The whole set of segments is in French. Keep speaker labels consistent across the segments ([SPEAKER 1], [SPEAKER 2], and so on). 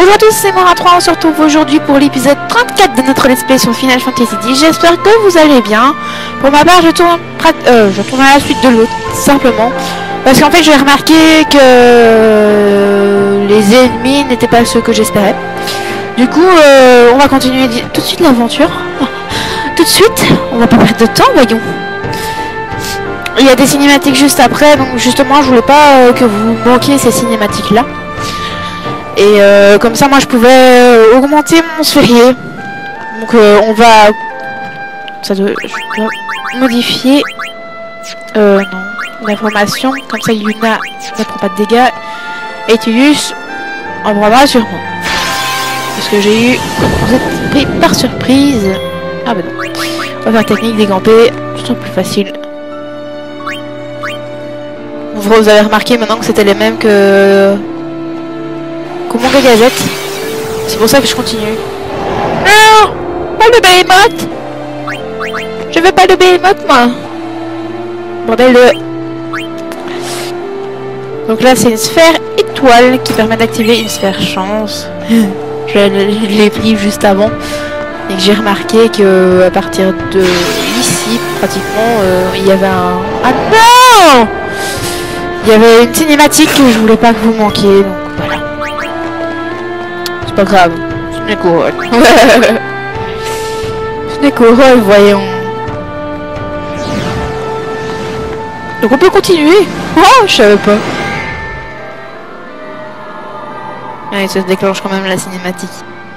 [SPEAKER 1] Bonjour à tous, c'est Mora3, on se retrouve aujourd'hui pour l'épisode 34 de notre let's play sur Final Fantasy X. J'espère que vous allez bien. Pour ma part, je tourne à la suite de l'autre, simplement. Parce qu'en fait, j'ai remarqué que les ennemis n'étaient pas ceux que j'espérais. Du coup, on va continuer tout de suite l'aventure. Tout de suite, on va pas perdre de temps, voyons. Il y a des cinématiques juste après, donc justement, je voulais pas que vous manquiez ces cinématiques-là. Et comme ça, moi, je pouvais augmenter mon sphérié. Donc, on va... je dois modifier... non. L'information. Comme ça, Yuna ne prend pas de dégâts. Et Tidus en prendra sûrement. Parce que j'ai eu... Vous êtes pris par surprise. Ah bah non. On va faire technique dégampée. C'est plus facile. Vous avez remarqué maintenant que c'était les mêmes que... Comment que Gazette. C'est pour ça que je continue. Non, pas le Behemoth. Je veux pas le Behemoth, moi. Bordel de... Donc là, c'est une sphère étoile qui permet d'activer une sphère chance. Je l'ai pris juste avant. Et que j'ai remarqué que à partir de ici, pratiquement, il y avait un... Ah non! Il y avait une cinématique que je voulais pas que vous manquiez, donc voilà. C'est pas grave, ce n'est couronne. Ce n'est couronne, voyons. Donc on peut continuer. Oh, je savais pas. Allez, ça se déclenche quand même la cinématique.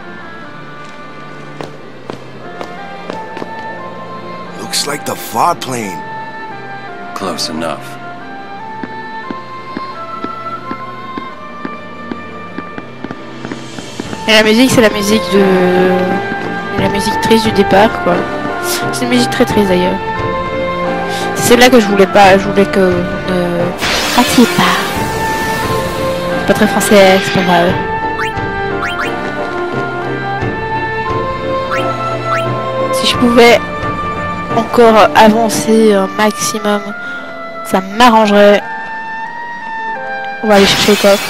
[SPEAKER 2] Looks like the far plane.
[SPEAKER 3] Close enough.
[SPEAKER 1] Et la musique, c'est la musique de... La musique triste du départ, quoi. C'est une musique très triste, d'ailleurs. C'est celle-là que je voulais pas. Je voulais que vous ne ratiez pas. C'est pas très français, c'est pas grave. Si je pouvais encore avancer un maximum, ça m'arrangerait. On va aller chercher le coffre.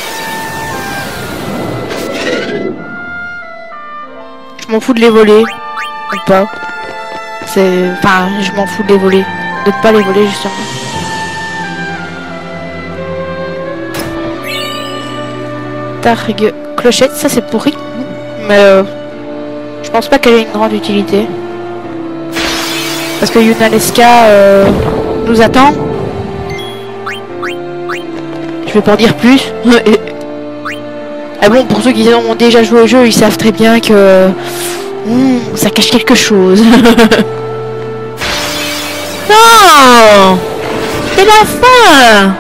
[SPEAKER 1] Je m'en fous de les voler, ou pas. C'est... Enfin, je m'en fous de les voler. De ne pas les voler, justement. Targue clochette, ça c'est pourri. Mais je pense pas qu'elle ait une grande utilité. Parce que Yunalesca nous attend. Je vais pas en dire plus. Ah bon, pour ceux qui ont déjà joué au jeu, ils savent très bien que ça cache quelque chose. Non, c'est la fin.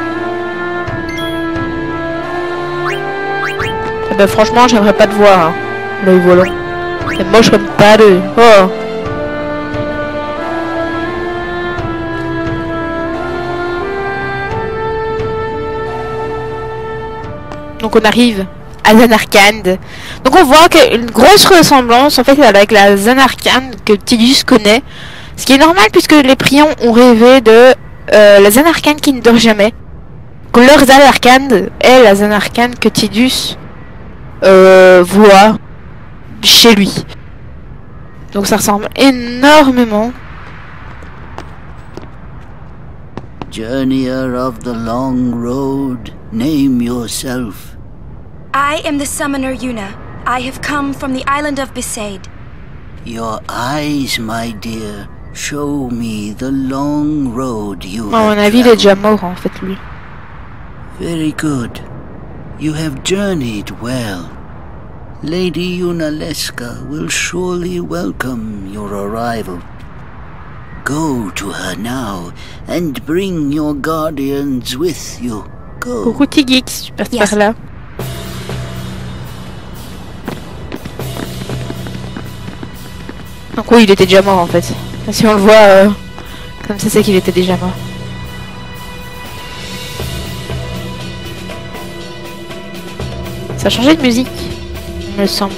[SPEAKER 1] Eh ben franchement, j'aimerais pas te voir, hein, l'œil volant. C'est moche comme pas de... Oh. Donc on arrive à Zanarkand. Donc on voit qu'il y a une grosse ressemblance en fait avec la Zanarkand que Tidus connaît. Ce qui est normal puisque les Prions ont rêvé de la Zanarkand qui ne dort jamais. Que leur Zanarkand est la Zanarkand que Tidus voit chez lui. Donc ça ressemble énormément.
[SPEAKER 4] Journeyer of the long road, name yourself.
[SPEAKER 5] I am the summoner Yuna. I have come from the island of Besaid.
[SPEAKER 4] Your eyes, my dear, show me the long road you
[SPEAKER 1] À mon
[SPEAKER 4] have
[SPEAKER 1] avis, il est déjà
[SPEAKER 4] traveled.
[SPEAKER 1] mort en fait lui.
[SPEAKER 4] Very good. You have journeyed well. Lady Yunalesca will surely welcome your arrival. Go to her now and bring your guardians with you. Go.
[SPEAKER 1] Coucou Tigix, tu passes
[SPEAKER 5] Yes.
[SPEAKER 1] par là. Donc oui, il était déjà mort en fait. Si on le voit comme ça, c'est qu'il était déjà mort. Ça a changé de musique, il me semble.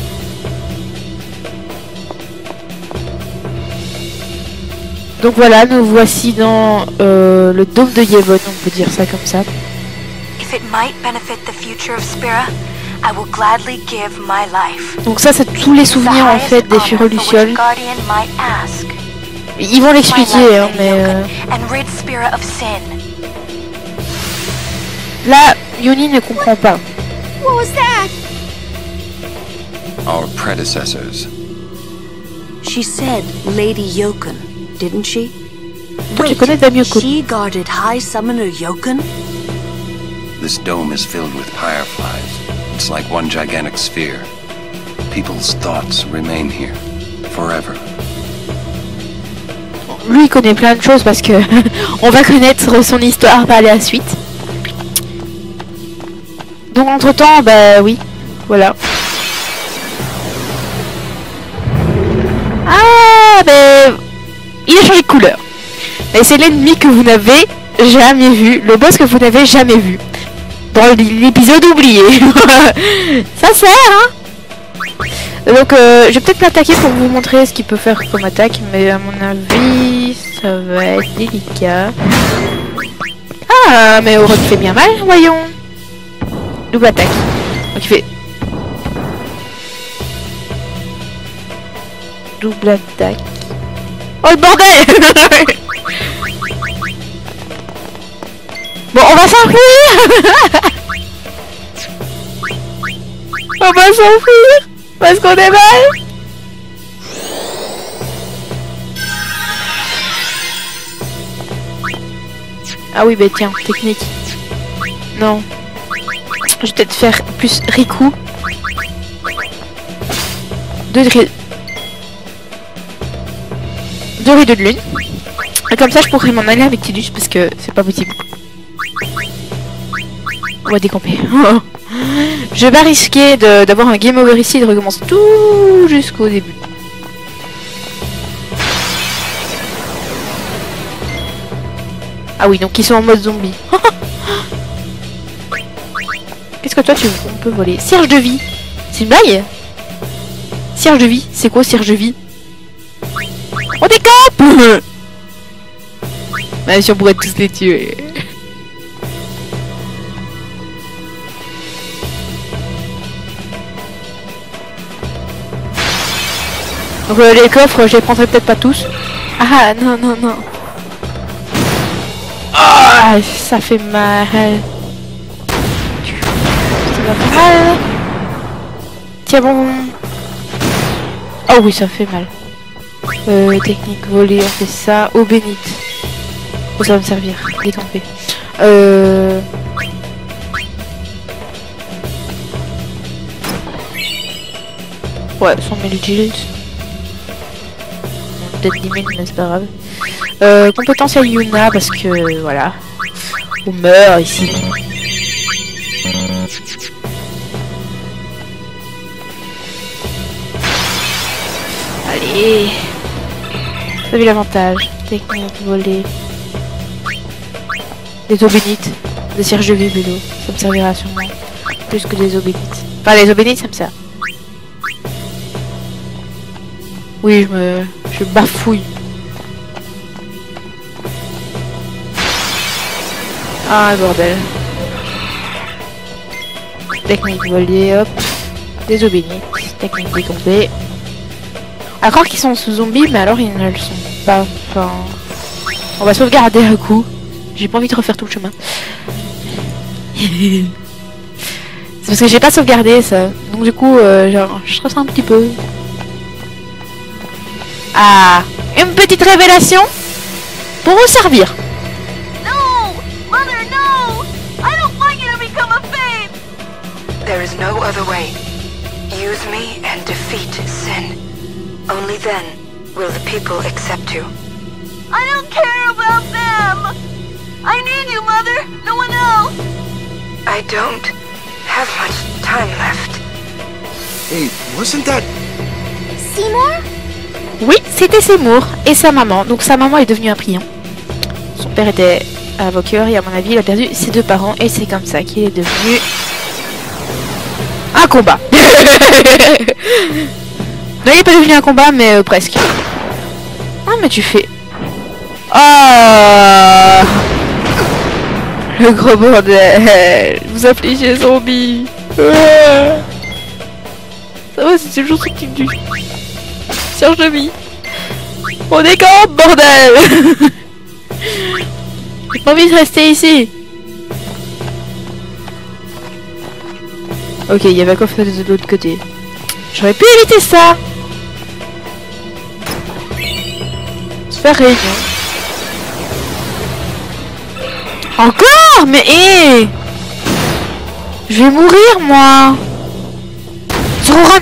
[SPEAKER 1] Donc voilà, nous voici dans le dôme de Yevon, on peut dire ça comme ça.
[SPEAKER 5] If it might benefit the future of Spira, I will gladly give my life.
[SPEAKER 1] Donc ça, c'est tous les souvenirs en fait des Fureux Lucioles.
[SPEAKER 5] Guardian might ask.
[SPEAKER 1] Ils vont l'expliquer, hein, mais
[SPEAKER 5] And rid spirit of sin.
[SPEAKER 1] là, Yoni ne comprend pas.
[SPEAKER 5] What was that?
[SPEAKER 3] Our predecessors.
[SPEAKER 6] She said Lady Yokon, didn't she?
[SPEAKER 1] Donc tu connais Dame Yoko.
[SPEAKER 6] She guarded High Summoner Yokon?
[SPEAKER 3] This dome is filled with fireflies. It's like one gigantic sphere. People's thoughts remain here forever.
[SPEAKER 1] Lui, il connaît plein de choses parce que on va connaître son histoire par la suite. Donc entre temps, bah oui, voilà. Ah, ben, il a changé de couleur. Et c'est l'ennemi que vous n'avez jamais vu, le boss que vous n'avez jamais vu. Dans l'épisode oublié. Ça sert, hein. Donc, je vais peut-être l'attaquer pour vous montrer ce qu'il peut faire comme attaque, mais à mon avis, ça va être délicat. Ah, mais Aurore fait bien mal, voyons. Double attaque. Donc il fait... double attaque. Oh le bordel. Bon, on va s'enfuir. On va s'enfuir parce qu'on est mal. Ah oui, bah tiens, technique. Non. Je vais peut-être faire plus Riku. Deux rideaux de lune. Et comme ça, je pourrais m'en aller avec Tidus parce que c'est pas possible. On va décamper. Je vais pas risquer d'avoir un game over ici et de recommencer tout jusqu'au début. Ah oui, donc ils sont en mode zombie. Qu'est-ce que toi on peut voler? Cierge de vie. C'est une blague? Cierge de vie. C'est quoi cierge de vie? On décampe. Même si on pourrait tous les tuer. Donc les coffres, je les prendrai peut-être pas tous. Ah non non non. Ah, ça fait mal. Ça va mal. Tiens bon. Oh oui, ça fait mal. Technique volée, on fait ça. Eau bénite. Oh, ça va me servir. Décamper. Ouais, 100 000 gilts. Peut-être 10 000, mais c'est pas grave. Compétence à Yuna, parce que voilà. On meurt ici. Allez. Vous avez l'avantage. Technique, voler. Des eaux bénites. Des cierges de vie vélo. Ça me servira sûrement. Plus que des eaux bénites. Enfin, les eaux bénites, ça me sert. Oui, je bafouille. Ah, bordel. Technique volée, hop. Des eaux bénites. Technique décompée. À croire qu'ils sont sous zombies, mais alors ils ne le sont pas. Enfin... On va sauvegarder un coup. J'ai pas envie de refaire tout le chemin. C'est parce que j'ai pas sauvegardé ça. Donc du coup, genre, je stresse un petit peu. Ah, une petite révélation pour vous servir.
[SPEAKER 5] No! Mother, no! I don't want you to become a babe! There is no other way. Use me and defeat sin. Only then will the people accept you. I don't care about them! I need you, Mother! No one else! I don't have much time left.
[SPEAKER 2] Hey, wasn't that...
[SPEAKER 5] Seymour?
[SPEAKER 1] Oui, c'était Seymour et sa maman. Donc sa maman est devenue un prion. Son père était avocat et à mon avis il a perdu ses deux parents et c'est comme ça qu'il est devenu un combat. Non, il n'est pas devenu un combat mais presque. Ah mais tu fais... Oh, le gros bordel. Vous affligez zombie. Ça va, c'est toujours ce type du... Serge de vie. On décampe, bordel. J'ai pas envie de rester ici. Ok, il y avait un coffre de l'autre côté. J'aurais pu éviter ça. Se faire réunion. Encore? Mais hé, je vais mourir, moi. Tu rerun.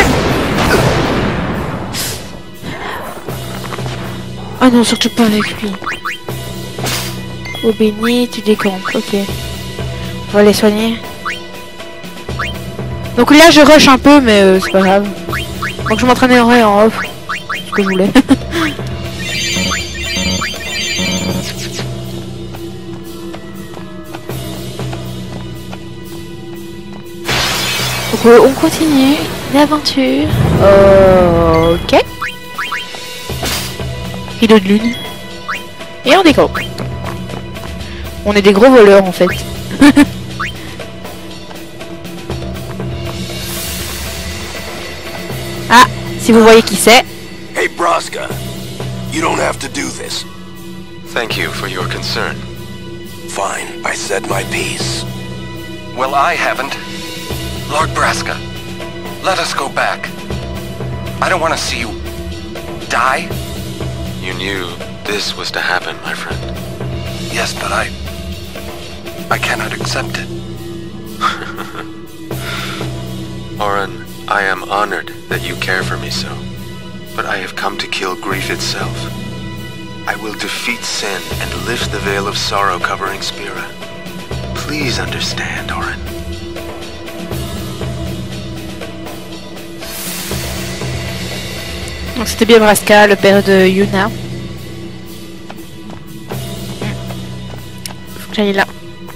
[SPEAKER 1] Ah non, surtout pas avec lui. Oh béni, tu décampes, ok. On va les soigner. Donc là je rush un peu, mais c'est pas grave. Donc je m'entraînerai en off. Ce que je voulais. Donc on continue l'aventure. Ok. Rideau de lune. Et on décampe. On est des gros voleurs en fait. Ah, si vous voyez qui c'est.
[SPEAKER 2] Hey, Braska. You don't have to do this.
[SPEAKER 3] Thank you for your concern.
[SPEAKER 2] Fine, I said my piece.
[SPEAKER 3] Well, I haven't. Lord Braska, let us go back. I don't want to see you die.
[SPEAKER 7] You knew this was to happen, my friend.
[SPEAKER 3] Yes, but I cannot accept it.
[SPEAKER 7] Oren, I am honored that you care for me so. But I have come to kill grief itself. I will defeat sin and lift the veil of sorrow covering Spira. Please understand, Oren.
[SPEAKER 1] Donc c'était bien Braska, le père de Yuna. Faut que j'aille là.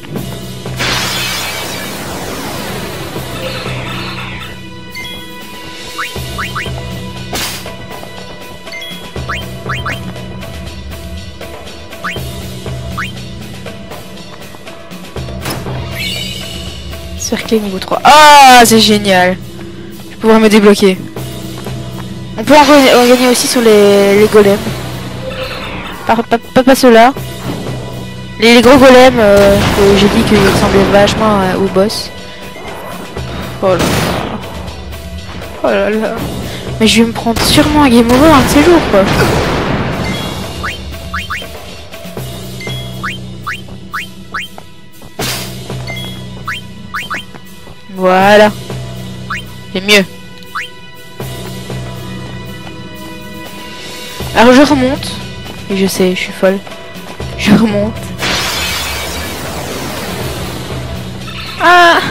[SPEAKER 1] Cercle niveau 3. Ah, c'est génial. Je vais pouvoir me débloquer. On peut en gagner aussi sur les golems. Pas ceux-là. Les gros golems, que j'ai dit qu'ils ressemblaient vachement au boss. Oh là là. Oh là là. Mais je vais me prendre sûrement un game over un de ces jours, quoi. Voilà. C'est mieux. Alors je remonte. Et je sais, je suis folle. Je remonte. Ah.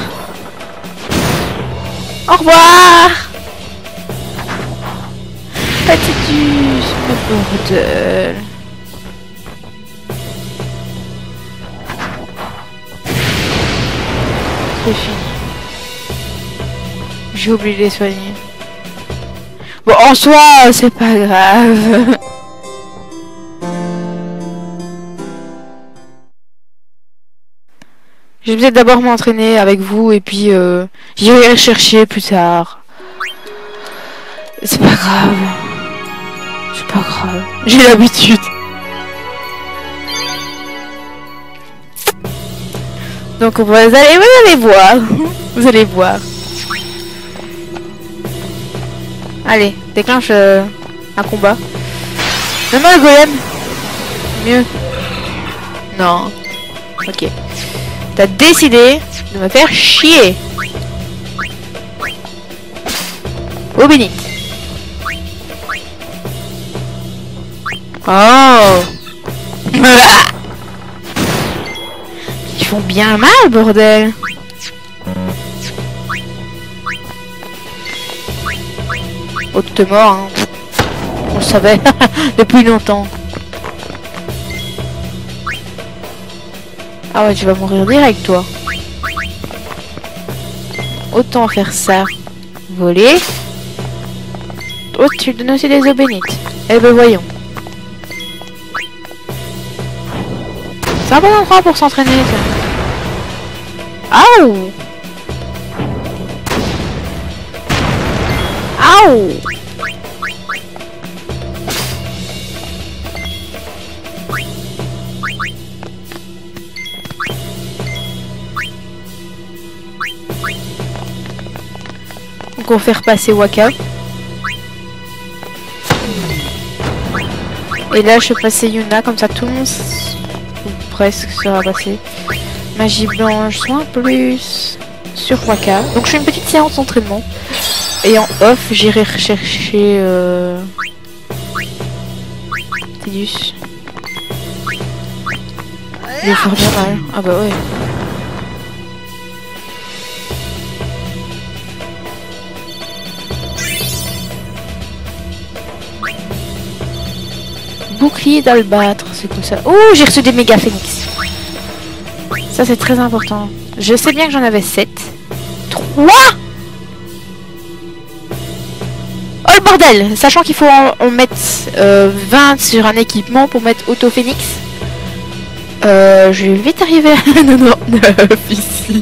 [SPEAKER 1] Au revoir. Patitus, le bordel. C'est fini. J'ai oublié de les soigner. Bon, en soi, c'est pas grave. Je vais peut-être d'abord m'entraîner avec vous et puis j'irai chercher plus tard. C'est pas grave. C'est pas grave. J'ai l'habitude. Donc vous allez voir. Vous allez voir. Allez, déclenche un combat. Donne-moi le golem. Mieux. Non. Ok. T'as décidé de me faire chier. Oh bénite. Oh. Ils font bien mal, bordel. Oh, t'es mort, hein. On le savait depuis longtemps. Ah ouais, tu vas mourir direct, toi. Autant faire ça. Voler. Oh, tu donnes aussi des eaux bénites. Eh ben voyons. C'est un bon endroit pour s'entraîner. Aouh. Waouh! Donc on va faire passer Wakka. Et là je vais passer Yuna, comme ça tout le monde ou presque sera passé. Magie blanche, soin plus sur Wakka. Donc je fais une petite séance d'entraînement. Et en off j'irai rechercher Tidus. Il va faire bien mal. Ah bah ouais. Bouclier d'albâtre, c'est quoi ça? Oh, j'ai reçu des méga phoenix. Ça c'est très important. Je sais bien que j'en avais 7. 3. Oh le bordel! Sachant qu'il faut en mettre 20 sur un équipement pour mettre auto phoenix. Je vais vite arriver à 99 ici.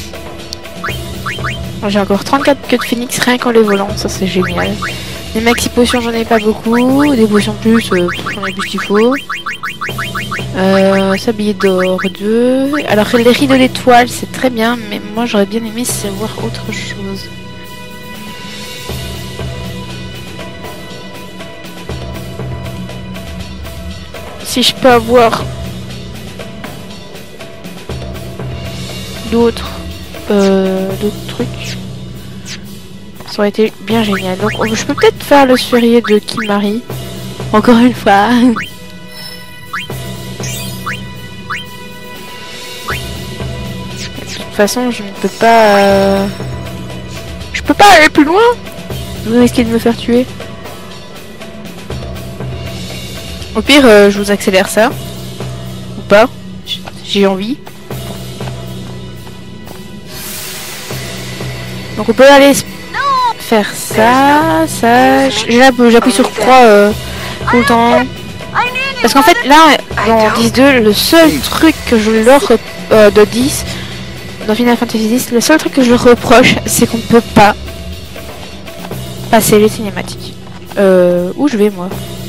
[SPEAKER 1] J'ai encore 34 queues de phoenix rien qu'en les volant, ça c'est génial. Les maxi potions j'en ai pas beaucoup, des potions plus, j'en ai plus qu'il faut. Sablier d'or 2. Alors les rides de l'étoile c'est très bien, mais moi j'aurais bien aimé savoir autre chose. Si je peux avoir d'autres trucs, ça aurait été bien génial. Donc je peux peut-être faire le sphérié de Kimahri encore une fois. De toute façon je ne peux pas je peux pas aller plus loin. Vous risquez de me faire tuer. Au pire je vous accélère ça ou pas, j'ai envie. Donc on peut aller faire ça, j'appuie sur croix tout le temps. Parce qu'en fait là dans 10-2 le seul truc que je leur de 10 dans Final Fantasy X, le seul truc que je leur reproche c'est qu'on ne peut pas passer les cinématiques. Où je vais moi?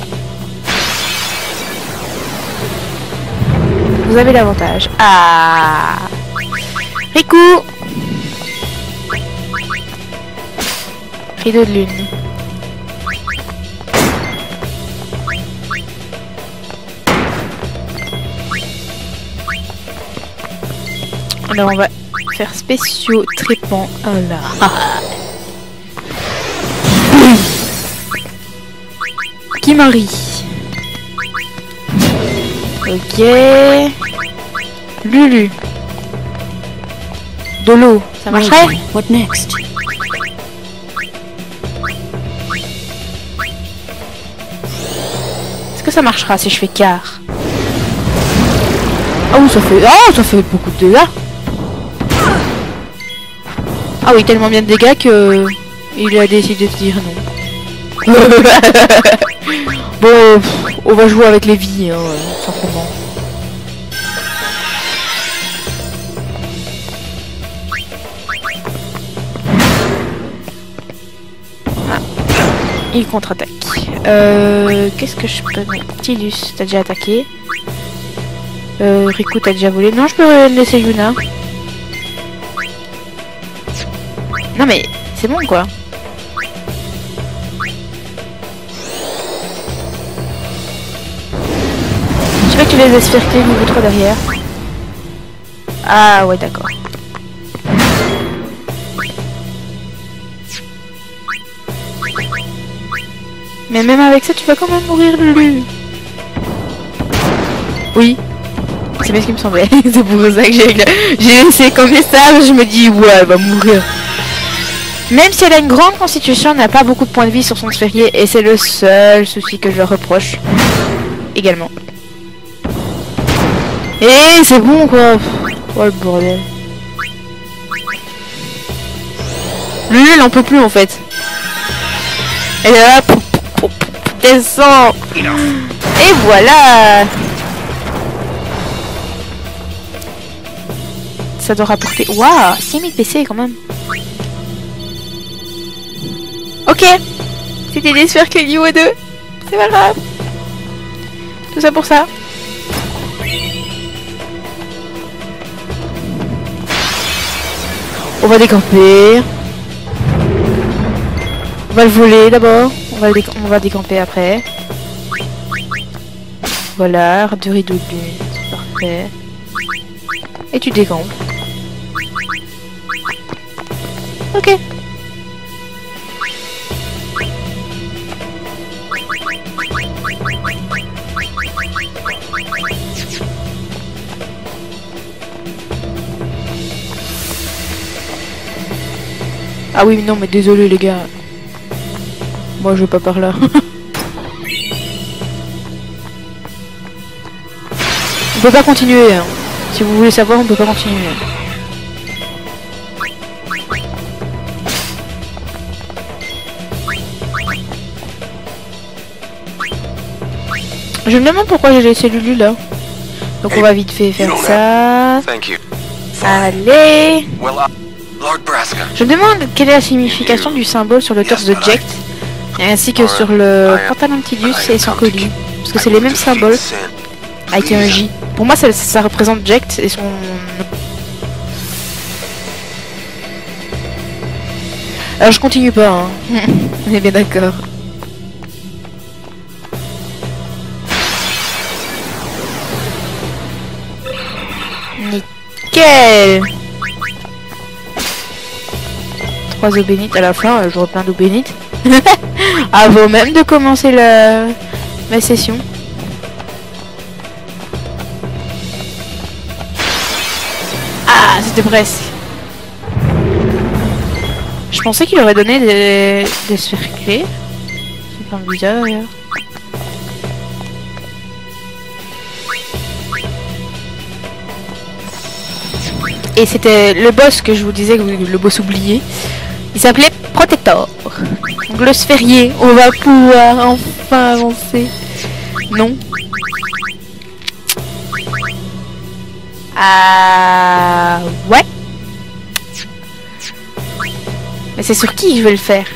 [SPEAKER 1] Vous avez l'avantage. Ah, Riku. Rideau de lune. Alors on va faire spéciaux trépant. Oh là. Kimahri. Ok. Lulu. De l'eau. Ça marcherait?
[SPEAKER 6] What next?
[SPEAKER 1] Est-ce que ça marchera si je fais quart? Ah oui, ça fait beaucoup de dégâts. Ah oui, tellement bien de dégâts que il a décidé de dire non. Bon, on va jouer avec les vies, hein, simplement. Ah, il contre-attaque. Qu'est-ce que je peux mettre? Tidus, t'as déjà attaqué. Riku, t'as déjà volé. Non, je peux laisser Yuna. Non mais, c'est bon quoi. Je veux que tu les aies sphériques niveau 3 derrière. Ah ouais, d'accord. Mais même avec ça, tu vas quand même mourir, Lulu. Oui. C'est bien ce qui me semblait. C'est pour ça que j'ai laissé comme message. Je me dis, ouais, elle va mourir. Même si elle a une grande constitution, elle n'a pas beaucoup de points de vie sur son sphérié. Et c'est le seul souci que je leur reproche. Également. Et c'est bon quoi. Oh le bordel. Lulu elle en peut plus en fait. Elle est là. Descend. Et voilà. Ça doit rapporter. Waouh, 6000 PC quand même. Ok. C'était des sphères que niveau 2. C'est pas grave. Tout ça pour ça. On va décamper. On va le voler d'abord. On va décamper après. Voilà, deux rideaux de lune. C'est parfait. Et tu décampes. Ok. Ah oui, non, mais désolé les gars. Moi je vais pas par là. On peut pas continuer. Hein. Si vous voulez savoir, on peut pas continuer. Je me demande pourquoi j'ai laissé Lulu là. Donc on va vite fait faire ça.
[SPEAKER 7] Thank you.
[SPEAKER 1] Allez.
[SPEAKER 3] Lord Braska.
[SPEAKER 1] Je me demande quelle est la signification du symbole sur le torse de Jecht, ainsi que sur le pantalon de Tidus et son colis. Parce que c'est les mêmes symboles, avec un J. Pour moi, ça représente Jecht et son... Alors je continue pas, hein. On est bien d'accord. Nickel. 3 eaux bénites à la fin, j'aurai plein d'eau bénites. Avant même de commencer ma session. Ah, c'était presque. Je pensais qu'il aurait donné des sphères clés. C'est pas bizarre d'ailleurs. Et c'était le boss que je vous disais, le boss oublié. Il s'appelait Protector. Donc le sphérié, on va pouvoir enfin avancer. Non. Ah ouais. Mais c'est sur qui je vais le faire?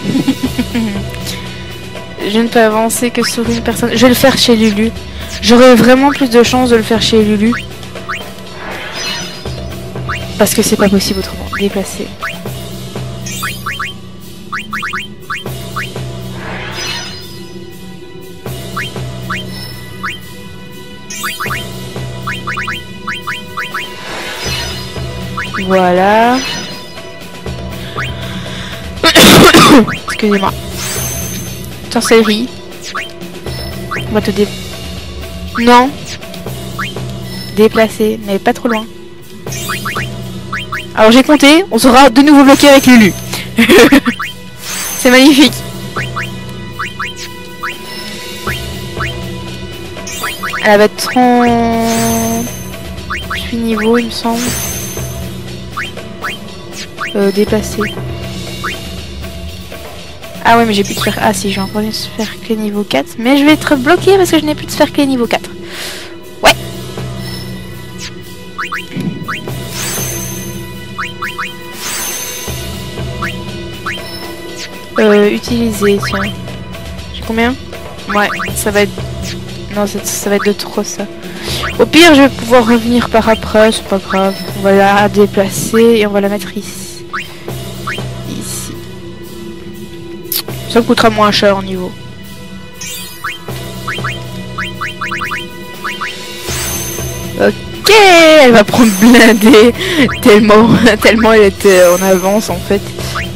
[SPEAKER 1] Je ne peux avancer que sur une personne. Je vais le faire chez Lulu. J'aurai vraiment plus de chance de le faire chez Lulu. Parce que c'est pas possible autrement. Déplacer. Voilà. Excusez-moi. Sorcellerie. On va te dé... Non. Déplacer, mais pas trop loin. Alors j'ai compté, on sera de nouveau bloqué avec Lulu. C'est magnifique. Elle va être 38 niveaux, il me semble. Déplacer. Ah ouais, mais j'ai plus de sphère. Ah si, j'ai encore une sphère clé niveau 4. Mais je vais être bloqué parce que je n'ai plus de sphère clé niveau 4. Ouais. Utiliser, tiens. J'ai combien? Ouais, ça va être... Non, ça va être de trop, ça. Au pire, je vais pouvoir revenir par après, c'est pas grave. On va la déplacer et on va la mettre ici. Ici. Ça me coûtera moins cher en niveau. Ok, elle va prendre blindée. Tellement elle était en avance, en fait.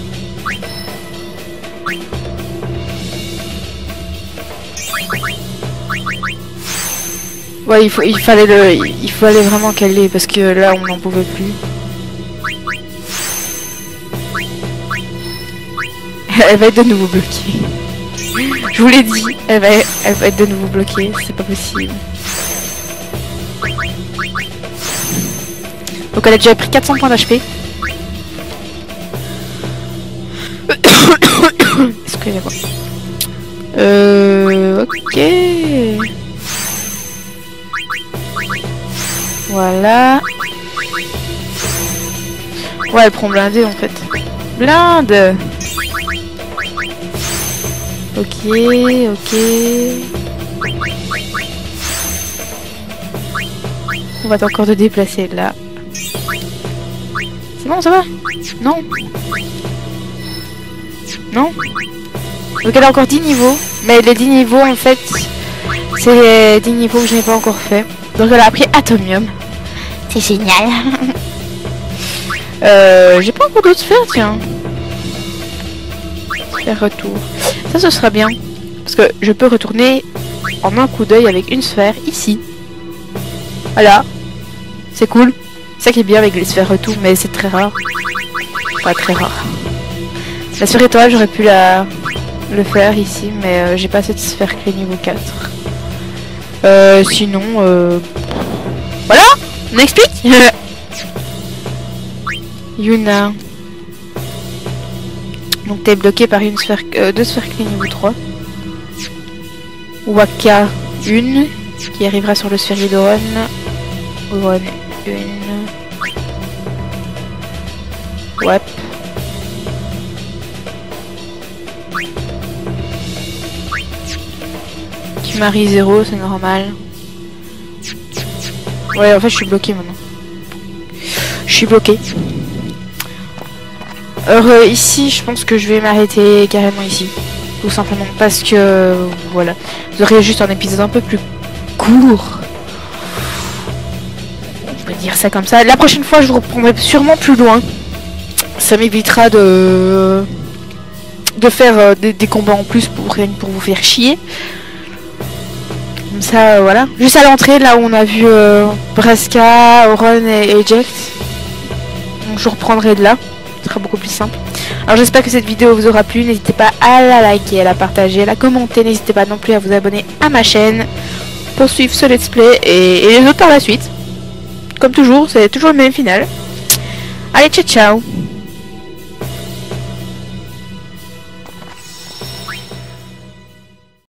[SPEAKER 1] Ouais, il fallait vraiment qu'elle l'ait parce que là on n'en pouvait plus. Elle va être de nouveau bloquée. Je vous l'ai dit, elle va être de nouveau bloquée, c'est pas possible. Donc elle a déjà pris 400 points d'HP. Excusez-moi. Ok. Voilà. Ouais, elle prend blindé en fait. Blinde. Ok, ok. On va encore te déplacer là. C'est bon, ça va? Non? Non? Donc elle a encore 10 niveaux. Mais les 10 niveaux en fait, c'est les 10 niveaux que je n'ai pas encore fait. Donc elle a appris Atomium. C'est génial. J'ai pas encore d'autres sphères, tiens. Faire retour. Ça, ce sera bien. Parce que je peux retourner en un coup d'œil avec une sphère ici. Voilà. C'est cool. C'est ça qui est bien avec les sphères retour, mais c'est très rare. Pas très rare. La sphère étoile, j'aurais pu le faire ici, mais j'ai pas cette sphère clé niveau 4. Sinon, voilà. On explique. Yuna. Donc t'es bloqué par une sphère, deux sphères clés niveau 3. Waka, une, qui arrivera sur le sphérié de Ron. Ron, une. Ouais. Kimari 0, c'est normal. Ouais, en fait, je suis bloqué maintenant. Je suis bloqué. Alors ici, je pense que je vais m'arrêter carrément ici. Tout simplement parce que, voilà. Vous aurez juste un épisode un peu plus court. On peut dire ça comme ça. La prochaine fois, je vous reprendrai sûrement plus loin. Ça m'évitera de faire des combats en plus pour vous faire chier. Comme ça, voilà. Juste à l'entrée, là où on a vu Braska, Auron et Eject. Donc je reprendrai de là. Ce sera beaucoup plus simple. Alors j'espère que cette vidéo vous aura plu. N'hésitez pas à la liker, à la partager, à la commenter. N'hésitez pas non plus à vous abonner à ma chaîne pour suivre ce let's play et les autres par la suite. Comme toujours, c'est toujours le même final. Allez, ciao ciao.